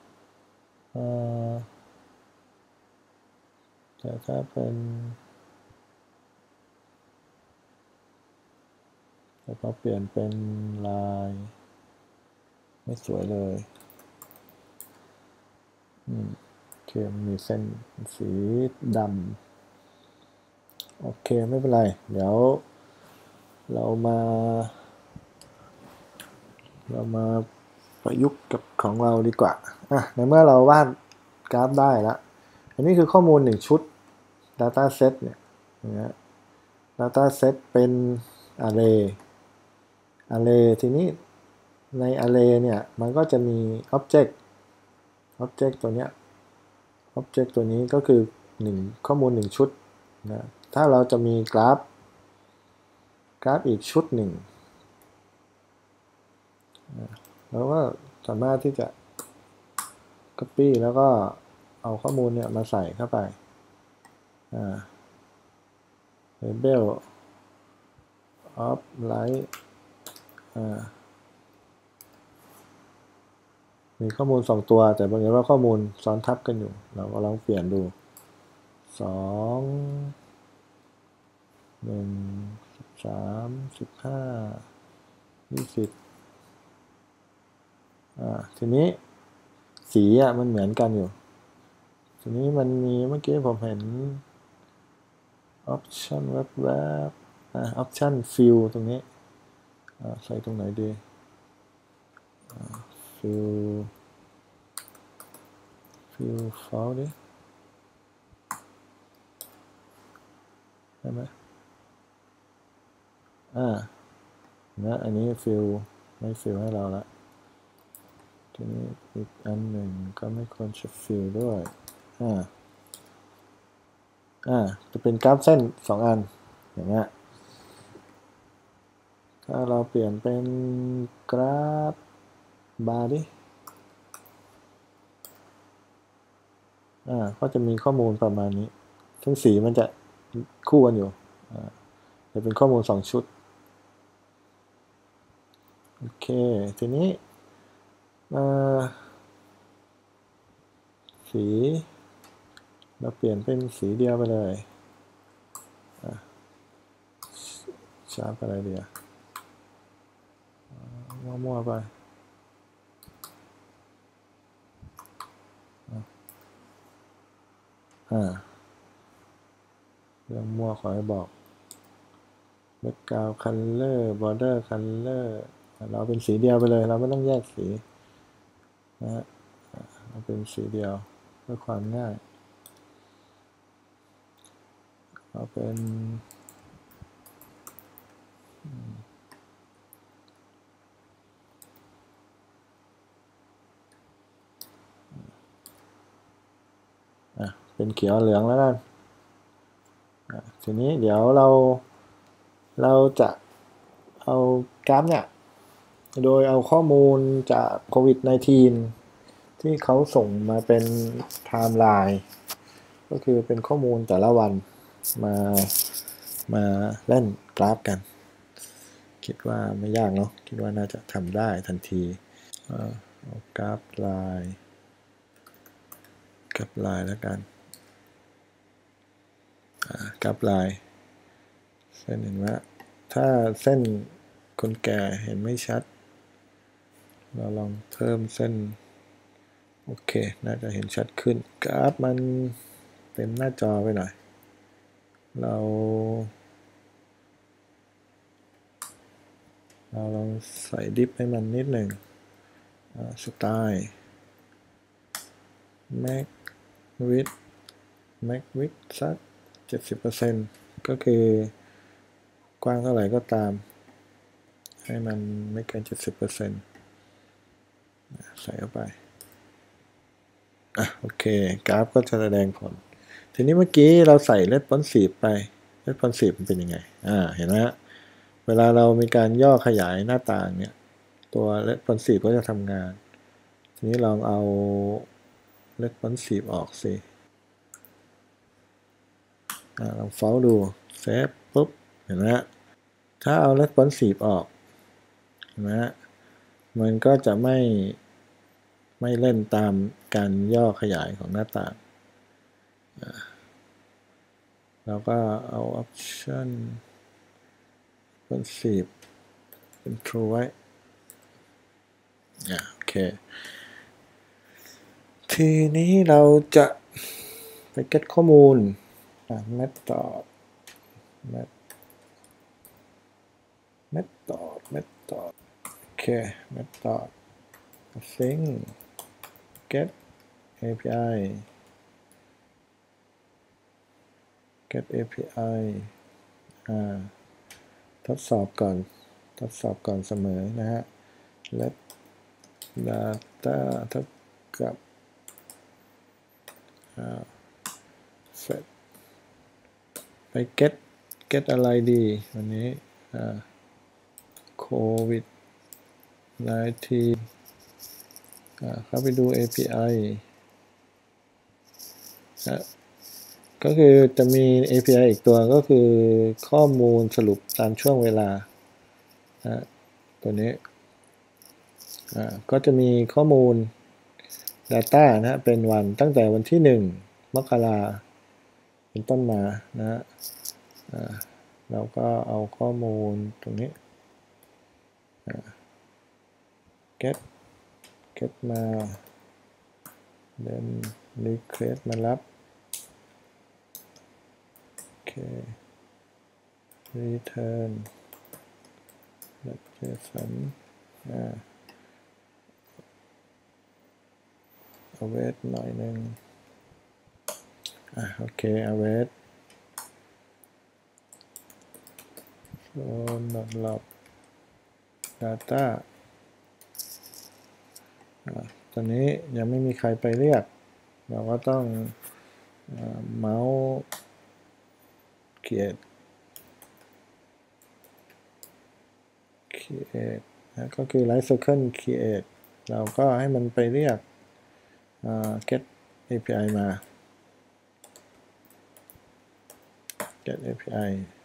แต่ถ้าเป็นแต่พอเปลี่ยนเป็นลายไม่สวยเลยอืมโอเคมีเส้นสีดำโอเคไม่เป็นไรเดี๋ยวเรามาเรามาประยุกต์กับของเราดีกว่าอ่ะในเมื่อเราวาดกราฟได้แล้วอันนี้คือข้อมูลหนึ่งชุด data set เนี่ยนะ data set เป็น array array ทีนี้ใน array เนี่ยมันก็จะมี object object ตัวเนี้ย object ตัวนี้ก็คือหนึ่งข้อมูลหนึ่งชุดนะถ้าเราจะมีกราฟกราฟอีกชุดหนึ่งเราก็สามารถที่จะ copy แล้วก็เอาข้อมูลเนี่ยมาใส่เข้าไป label of light มีข้อมูลสองตัวแต่บังเอิญว่าข้อมูลซ้อนทับกันอยู่เราก็ลองเปลี่ยนดูสองหนึ่งสิบสามสิบห้ายี่สิบอ่าทีนี้สีอ่ะมันเหมือนกันอยู่ทีนี้มันมีเมื่อกี้ผมเห็น option แวบๆอ่า option fill ตรงนี้อ่าใส่ตรงไหนดี fill fill false ดิได้ไหมอ่านะอันนี้ fill ไม่ fill ให้เราละทีนี้อีกอันหนึ่งก็ไม่ควรจะ fill ด้วยอ่าอ่าจะเป็นกราฟเส้นสองอันอย่างเงี้ยถ้าเราเปลี่ยนเป็นกราฟบาร์ดิอ่าก็จะมีข้อมูลประมาณนี้ซึ่งสีมันจะคู่กันอยู่อ่าจะเป็นข้อมูลสองชุดโอเคทีนี้สีเราเปลี่ยนเป็นสีเดียวไปเลยชาร์ปอะไรเดียวมั่วๆไปอ่าเรื่องมั่วขอให้บอก background color border color เราเป็นสีเดียวไปเลยเราไม่ต้องแยกสีนะฮะเราเป็นสีเดียวเพื่อความง่ายเราเป็นอ่ะเป็นเขียวเหลืองแล้วกันทีนี้เดี๋ยวเราเราจะเอากราฟเนี่ยโดยเอาข้อมูลจากโควิด สิบเก้า ที่เขาส่งมาเป็นไทม์ไลน์ก็คือเป็นข้อมูลแต่ละวันมามาเล่นกราฟกันคิดว่าไม่ยากเนาะคิดว่าน่าจะทำได้ทันทีเอากราฟไลน์กราฟไลน์แล้วกันกราฟไลน์เส้นเห็นไหมถ้าเส้นคนแก่เห็นไม่ชัดเราลองเพิ่มเส้นโอเคน่าจะเห็นชัดขึ้นกราฟมันเต็มหน้าจอไปหน่อยเราเราลองใส่ดิฟให้มันนิดหนึ่งสไตล์ Max Width Max Width สัก เจ็ดสิบเปอร์เซ็นต์ ก็คือกว้างเท่าไหร่ก็ตามให้มันไม่เกิน เจ็ดสิบเปอร์เซ็นต์ ใส่เข้าไปอ่ะโอเคกราฟก็จะแสดงผลทีนี้เมื่อกี้เราใส่ responsive ไป responsive มันเป็นยังไงอ่าเห็นไหมฮะเวลาเรามีการย่อขยายหน้าต่างเนี่ยตัว responsive ก็จะทำงานทีนี้ลองเอา responsive ออกสิอ่าลองเฝ้าดูเซฟปุ๊บเห็นไหมฮะถ้าเอา responsive ออกเห็นไหมฮะมันก็จะไม่ไม่เล่นตามการย่อขยายของหน้าต่างเราก็เอา option responsive เป็น true ไว้โอเคทีนี้เราจะไปเก็ตข้อมูล method method method โอเค method sync get เอ พี ไอ get เอ พี ไอ อ่าทดสอบก่อนทดสอบก่อนเสมอนะฮะ let data เท่ากับเสร็จไป get get อะไรดีวันนี้โควิด สิบเก้า เข้าไปดู เอ พี ไอ ก็คือจะมี เอ พี ไอ อีกตัวก็คือข้อมูลสรุปตามช่วงเวลาตัวนี้ก็จะมีข้อมูล Data นะเป็นวันตั้งแต่วันที่หนึ่งมกราเป็นต้นมานะเราก็เอาข้อมูลตรงนี้ get get มาเดิน request มารับโอเค return json อ่าเอาเวทหน่อยนึงอ่ะโอเคเอาเวทโซนหลับ data ตอนนี้ยังไม่มีใครไปเรียกเราก็ต้องเมาส์ create create นะก็คือ life cycle create เราก็ให้มันไปเรียก get เอ พี ไอ มา get เอ พี ไอ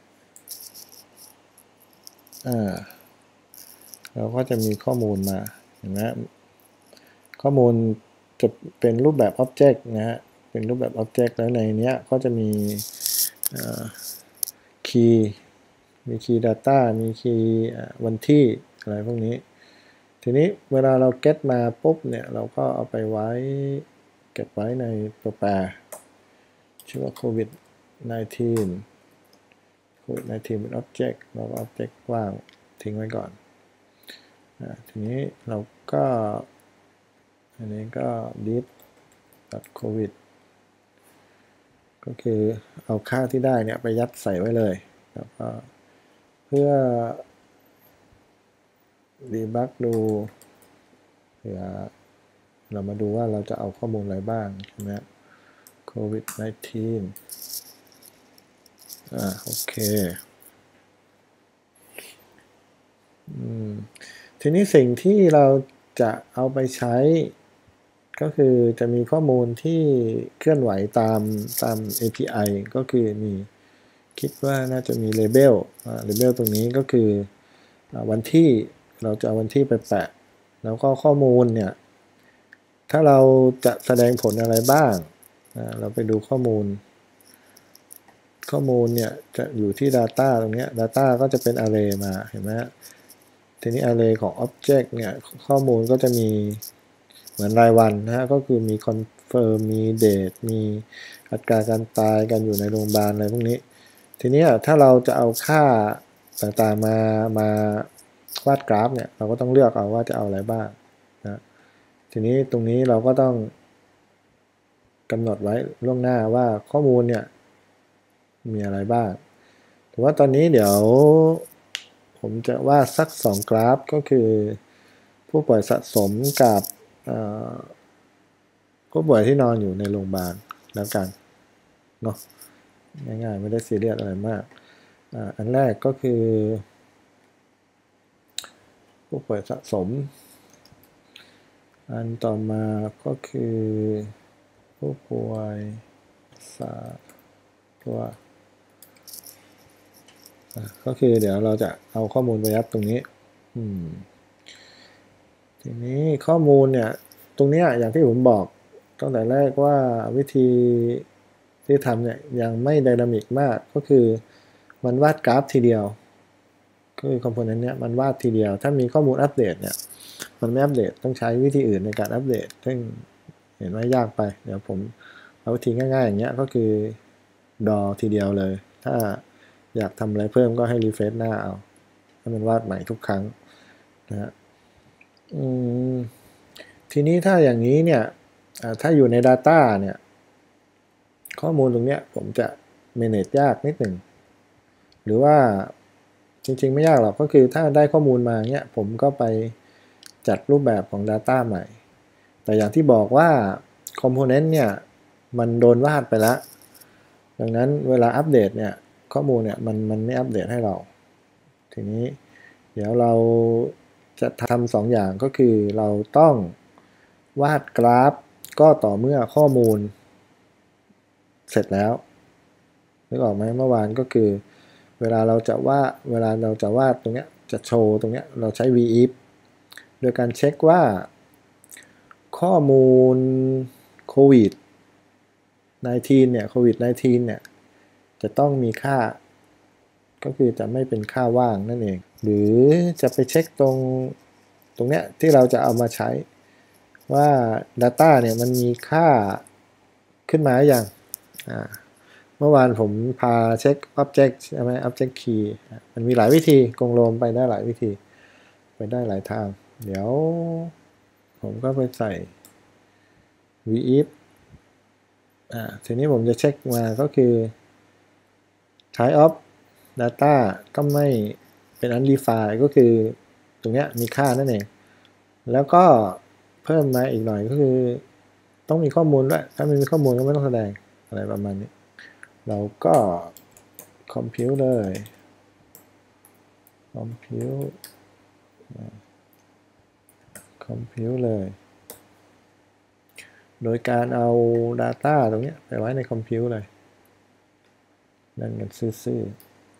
อ่าเราก็จะมีข้อมูลมาเห็นไหมข้อมูลจะเป็นรูปแบบ Object นะฮะเป็นรูปแบบ Object แล้วในนี้ก็จะมีคีย์มีคีย์ Data มีคีย์วันที่อะไรพวกนี้ทีนี้เวลาเรา get มาปุ๊บเนี่ยเราก็เอาไปไว้เก็บไว้ในตัวแปรชื่อว่า โควิด สิบเก้า โควิด สิบเก้า เป็น Object เราก็ Object ว่างทิ้งไว้ก่อนทีนี้เราก็อันนี้ก็ div .covid ก็คือเอาค่าที่ได้เนี่ยไปยัดใส่ไว้เลยแล้วก็เพื่อ debug ดูเผื่อเรามาดูว่าเราจะเอาข้อมูลอะไรบ้างใช่ไหม โควิด สิบเก้า อ่าโอเคอืมทีนี้สิ่งที่เราจะเอาไปใช้ก็คือจะมีข้อมูลที่เคลื่อนไหวตามตาม เอ พี ไอ ก็คือมีคิดว่าน่าจะมี label label ตรงนี้ก็คือวันที่เราจะเอาวันที่ไปแปะแล้วก็ข้อมูลเนี่ยถ้าเราจะแสดงผลอะไรบ้างเราไปดูข้อมูลข้อมูลเนี่ยจะอยู่ที่ data ตรงนี้ data ก็จะเป็น array มาเห็นไหมทีนี้ array ของ object เนี่ยข้อมูลก็จะมีเหมือนรายวันนะฮะก็คือมี confirm มี date มีอัตราการตายกันอยู่ในโรงพยาบาลอะไรพวกนี้ทีนี้ถ้าเราจะเอาค่าต่างๆมามาวาดกราฟเนี่ยเราก็ต้องเลือกเอาว่าจะเอาอะไรบ้างนะทีนี้ตรงนี้เราก็ต้องกำหนดไว้ล่วงหน้าว่าข้อมูลเนี่ยมีอะไรบ้างแต่ว่าตอนนี้เดี๋ยวผมจะวาดสักสองกราฟก็คือผู้ป่วยสะสมกับผู้ป่วยที่นอนอยู่ในโรงพยาบาลแล้วกันเนาะง่ายๆไม่ได้ซีเรียสอะไรมากอันแรกก็คือผู้ป่วยสะสมอันต่อมาก็คือผู้ป่วยสะตัวก็คือเดี๋ยวเราจะเอาข้อมูลไปยัดตรงนี้อืมทีนี้ข้อมูลเนี่ยตรงนี้อย่างที่ผมบอกตั้งแต่แรกว่าวิธีที่ทำเนี่ยยังไม่ไดนามิกมากก็คือมันวาดกราฟทีเดียวคือคอมโพเนนต์เนี้ยมันวาดทีเดียวถ้ามีข้อมูลอัปเดตเนี่ยมันไม่อัปเดตต้องใช้วิธีอื่นในการอัปเดตซึ่งเห็นว่ายากไปเดี๋ยวผมเอาวิธีง่ายๆอย่างเงี้ยก็คือดอทีเดียวเลยถ้าอยากทำอะไรเพิ่มก็ให้รีเฟรชหน้าเอาให้มันวาดใหม่ทุกครั้งนะฮะทีนี้ถ้าอย่างนี้เนี่ยถ้าอยู่ใน Data เนี่ยข้อมูลตรงเนี้ยผมจะ manage ยากนิดหนึ่งหรือว่าจริงๆไม่ยากหรอกก็คือถ้าได้ข้อมูลมาเนี้ยผมก็ไปจัดรูปแบบของ Data ใหม่แต่อย่างที่บอกว่า Component เนี่ยมันโดนวาดไปแล้วดังนั้นเวลาอัปเดตเนี่ยข้อมูลเนี่ยมันมันไม่อัปเดตให้เราทีนี้เดี๋ยวเราจะทำสองอย่างก็คือเราต้องวาดกราฟก็ต่อเมื่อข้อมูลเสร็จแล้วนึกออกไหมเมื่อวานก็คือเวลาเราจะวาดเวลาเราจะวาดตรงเนี้ยจะโชว์ตรงเนี้ยเราใช้ วี อี เอ ฟ โดยการเช็คว่าข้อมูลโควิด สิบเก้า เนี่ยโควิด สิบเก้า เนี่ยจะต้องมีค่าก็คือจะไม่เป็นค่าว่างนั่นเองหรือจะไปเช็คตรงตรงเนี้ยที่เราจะเอามาใช้ว่า Data เนี่ยมันมีค่าขึ้นมาอย่างเมื่อวานผมพาเช็ค Object ใช่ไหม Object Key มันมีหลายวิธีกงโลมไปได้หลายวิธีไปได้หลายทางเดี๋ยวผมก็ไปใส่ วี อี เอฟ อ่าทีนี้ผมจะเช็คมาก็คือ type of data ก็ไม่เป็น undefined ก็คือตรงเนี้ยมีค่านั่นเองแล้วก็เพิ่มมาอีกหน่อยก็คือต้องมีข้อมูลด้วยถ้าไม่มีข้อมูลก็ไม่ต้องแสดงอะไรประมาณนี้เราก็ compute เลย compute compute เลยโดยการเอา data ตรงนี้ไปไว้ใน compute เลยนั่นกันซื่อ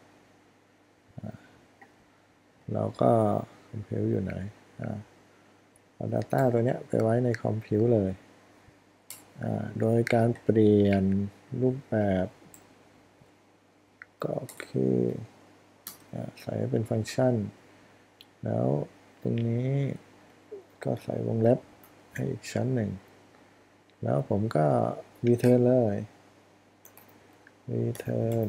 ๆเราก็ compute อยู่ไหนเอา data ตัวนี้ไปไว้ใน compute เลยโดยการเปลี่ยนรูปแบบก็คือใส่เป็นฟังก์ชันแล้วตรงนี้ก็ใส่วงเล็บให้อีกชั้นหนึ่งแล้วผมก็ return เลย return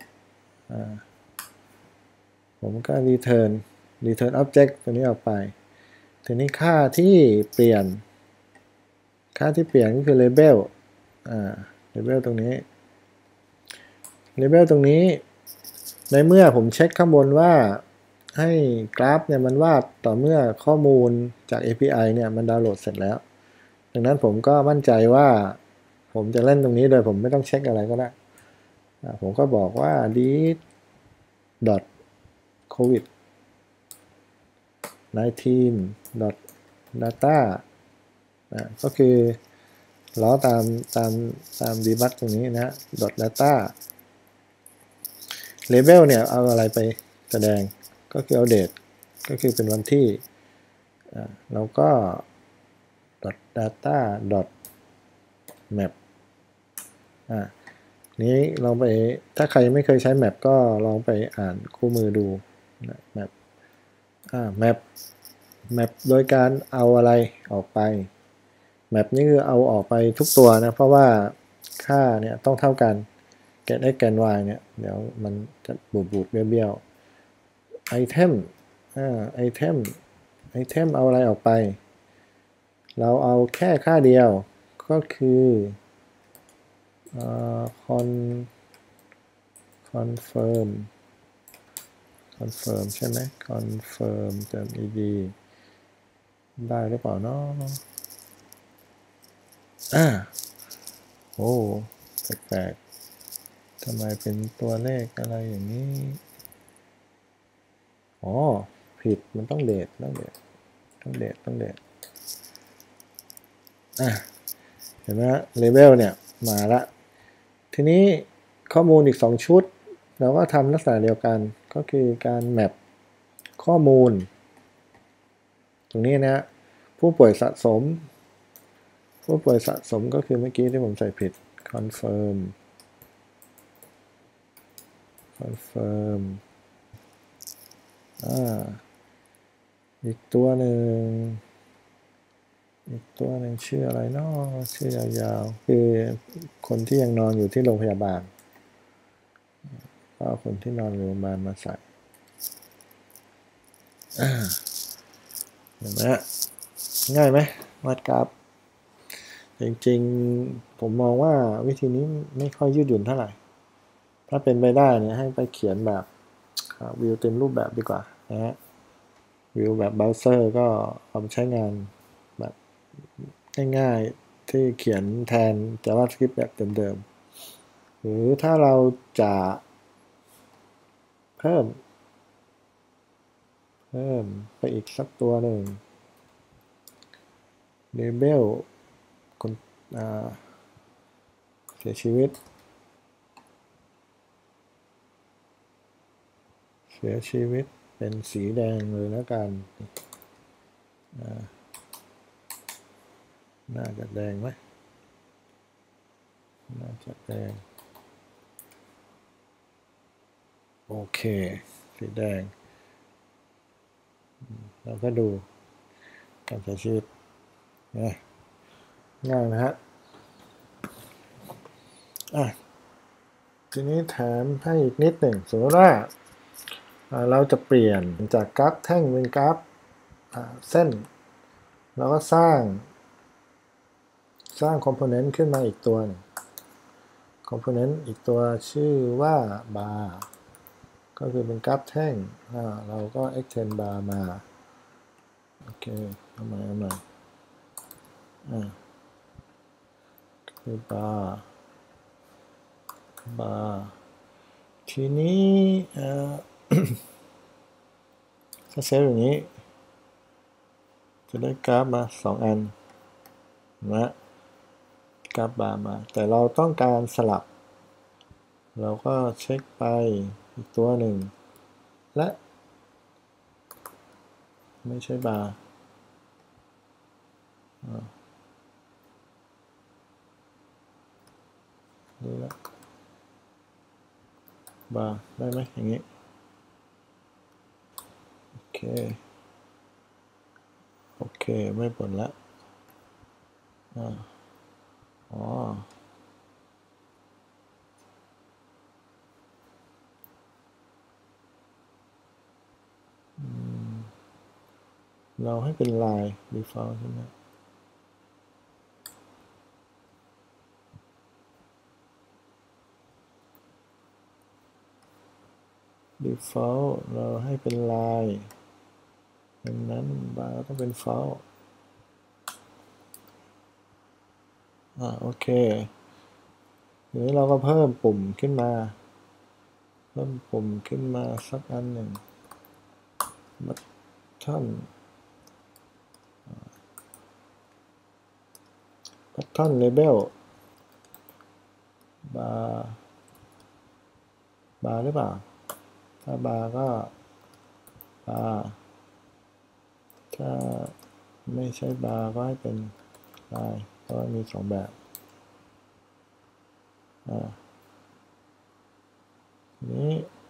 ผมก็ return return object ตัวนี้ออกไปทีนี้ค่าที่เปลี่ยนค่าที่เปลี่ยนก็คือ label อ่า label ตรงนี้ label ตรงนี้ในเมื่อผมเช็คข้างบนว่าให้กราฟเนี่ยมันวาดต่อเมื่อข้อมูลจาก เอ พี ไอ เนี่ยมันดาวน์โหลดเสร็จแล้วดังนั้นผมก็มั่นใจว่าผมจะเล่นตรงนี้โดยผมไม่ต้องเช็คอะไรก็ได้ผมก็บอกว่า delete dot covid สิบเก้า dot data ก็คือล้อตามตามตาม debug ตรงนี้นะ dot data label เนี่ยเอาอะไรไปแสดงก็คือเอา date ก็คือเป็นวันที่แล้วก็ dot data dot map อ่านี้ลองไปถ้าใครไม่เคยใช้ map ก็ลองไปอ่านคู่มือดู map อ่า map map โดยการเอาอะไรออกไป map นี่คือเอาออกไปทุกตัวนะเพราะว่าค่าเนี่ยต้องเท่ากันแกน x แกน y เนี่ยเดี๋ยวมันจะบูดบูดเบี้ยวๆ item อ่า item item เอาอะไรออกไปเราเอาแค่ค่าเดียวก็คืออ่า con confirm confirm ใช่ไหม confirm เติม ed ได้หรือเปล่าเนาะอ่าโอ้แปลกๆทำไมเป็นตัวเลขอะไรอย่างนี้อ๋อผิดมันต้องเดทต้องเดทต้องเดทต้องเดทอ่ะเห็นไหมฮะ label เนี่ยมาละทีนี้ข้อมูลอีกสองชุดเราก็ทำลักษณะเดียวกันก็คือการแมปข้อมูลตรงนี้นะผู้ป่วยสะสมผู้ป่วยสะสมก็คือเมื่อกี้ที่ผมใส่ผิด confirm confirm อ่าอีกตัวหนึ่งอีกตัวหนึ่งชื่ออะไรเนาะชื่อยาวๆคือคนที่ยังนอนอยู่ที่โรงพยาบาลก็เอาคนที่นอนอยู่โรงพยาบาลมาใส่เห็นไหมง่ายไหมวาดกราฟจริงๆผมมองว่าวิธีนี้ไม่ค่อยยืดหยุ่นเท่าไหร่ถ้าเป็นไปได้เนี่ยให้ไปเขียนแบบวิวเต็มรูปแบบดีกว่านะฮะวิวแบบเบราว์เซอร์ก็เอาไปใช้งานแบบง่ายๆที่เขียนแทน JavaScript แบบเดิมๆหรือถ้าเราจะเพิ่มเพิ่มไปอีกสักตัวหนึ่ง label คนเสียชีวิตเสียชีวิตเป็นสีแดงเลยแล้วกันน่าจะแดงไหมน่าจะแดงโอเคสีแดงเราก็ดูการเสียชีวิตง่ายนะฮะอ่ะทีนี้แถมให้อีกนิดหนึ่งสมมติว่าเราจะเปลี่ยนจากกราฟแท่งเป็นกราฟเส้นเราก็สร้างสร้างคอมโพเนนต์ขึ้นมาอีกตัวหนึ่งคอมโพเนนต์อีกตัวชื่อว่า bar ก็คือเป็นกราฟแท่งเราก็ extend bar มาโอเคเอาใหม่เอาใหม่อ่าคือ bar bar ทีนี้ถ้าเซฟอย่างนี้จะได้กราฟมาสองอันนะกราฟบาร์มาแต่เราต้องการสลับเราก็เช็คไปอีกตัวหนึ่งและไม่ใช่บาร์นี่ละบาร์ได้ไหมอย่างนี้โอเคโอเคไม่ผลละอ๋อเราให้เป็นลาย default ใช่ไหม default เราให้เป็นลายดังนั้นบาร์ต้องเป็น default อ่าโอเคทีนี้เราก็เพิ่มปุ่มขึ้นมาเพิ่มปุ่มขึ้นมาสักอันหนึ่งบัตทอนบัตทอนเลเบลบาร์บาร์หรือเปล่าถ้าบาร์ก็บาร์ถ้าไม่ใช่บาร์ก็ให้เป็นลายเพราะมีสองแบบอ่านี้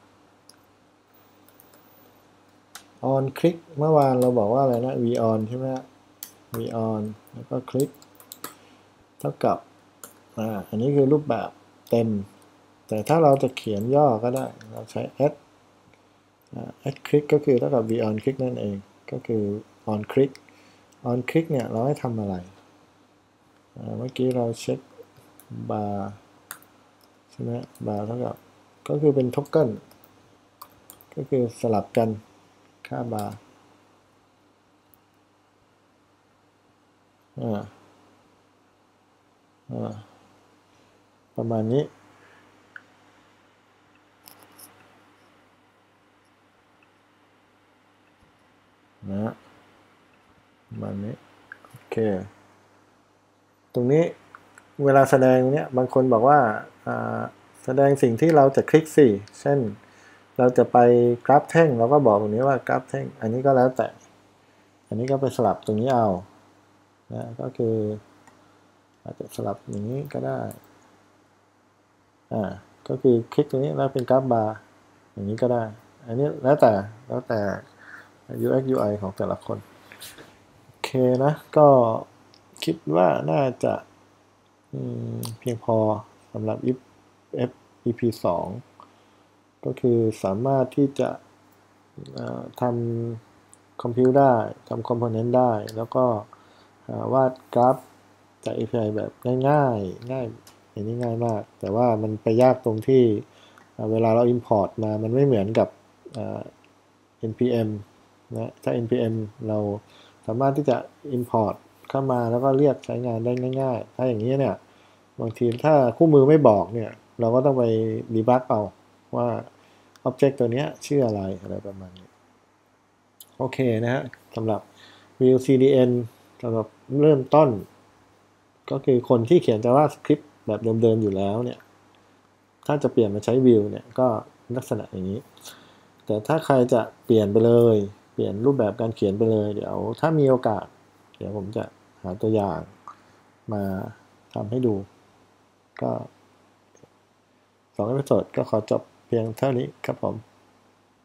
on คลิกเมื่อวานเราบอกว่าอะไรนะ v on ใช่ไหม v on แล้วก็คลิกเท่ากับอ่าอันนี้คือรูปแบบเต็มแต่ถ้าเราจะเขียนย่อก็ได้เราใช้ add add click ก็คือเท่ากับ v on click นั่นเองก็คือ on click on click เนี่ยเราให้ทำอะไรเมื่อกี้เราเช็ค bar ใช่ไหม bar เท่ากับก็คือเป็น token ก็คือสลับกันค่า bar อ่าอ่าประมาณนี้นะประมาณนี้โอเคตรงนี้เวลาแสดงเนี้ยบางคนบอกว่าแสดงสิ่งที่เราจะคลิกสิเช่นเราจะไปกราฟแท่งเราก็บอกตรงนี้ว่ากราฟแท่งอันนี้ก็แล้วแต่อันนี้ก็ไปสลับตรงนี้เอานะก็คืออาจจะสลับอย่างนี้ก็ได้อ่าก็คือคลิกตรงนี้แล้วเป็นกราฟบาร์อย่างนี้ก็ได้อันนี้แล้วแต่แล้วแต่ ยู เอ็กซ์ ยู ไอ ของแต่ละคนโอเคนะก็คิดว่าน่าจะเพียงพอสำหรับ อี พี สองก็คือสามารถที่จะทำคอมพิวได้ทำคอมโพเนนต์ได้แล้วก็วาดกราฟจาก เอ พี ไอ แบบง่ายๆง่ายอย่างนี้ง่ายมากแต่ว่ามันไปยากตรงที่เวลาเรา import มามันไม่เหมือนกับ npm นะถ้า npm เราสามารถที่จะ import เข้ามาแล้วก็เรียกใช้งานได้ง่ายๆถ้าอย่างนี้เนี่ยบางทีถ้าคู่มือไม่บอกเนี่ยเราก็ต้องไปดีบักเอาว่า Object ตัวนี้ชื่ออะไรอะไรประมาณนี้โอเคนะฮะสำหรับ Vue ซี ดี เอ็น สำหรับเริ่มต้นก็คือคนที่เขียน JavaScript แบบเดิมๆอยู่แล้วเนี่ยถ้าจะเปลี่ยนมาใช้ Vue เนี่ยก็ลักษณะอย่างนี้แต่ถ้าใครจะเปลี่ยนไปเลยเปลี่ยนรูปแบบการเขียนไปเลยเดี๋ยวถ้ามีโอกาสเดี๋ยวผมจะหาตัวอย่างมาทำให้ดูก็สองเอพิโซดก็ขอจบเพียงเท่านี้ครับผม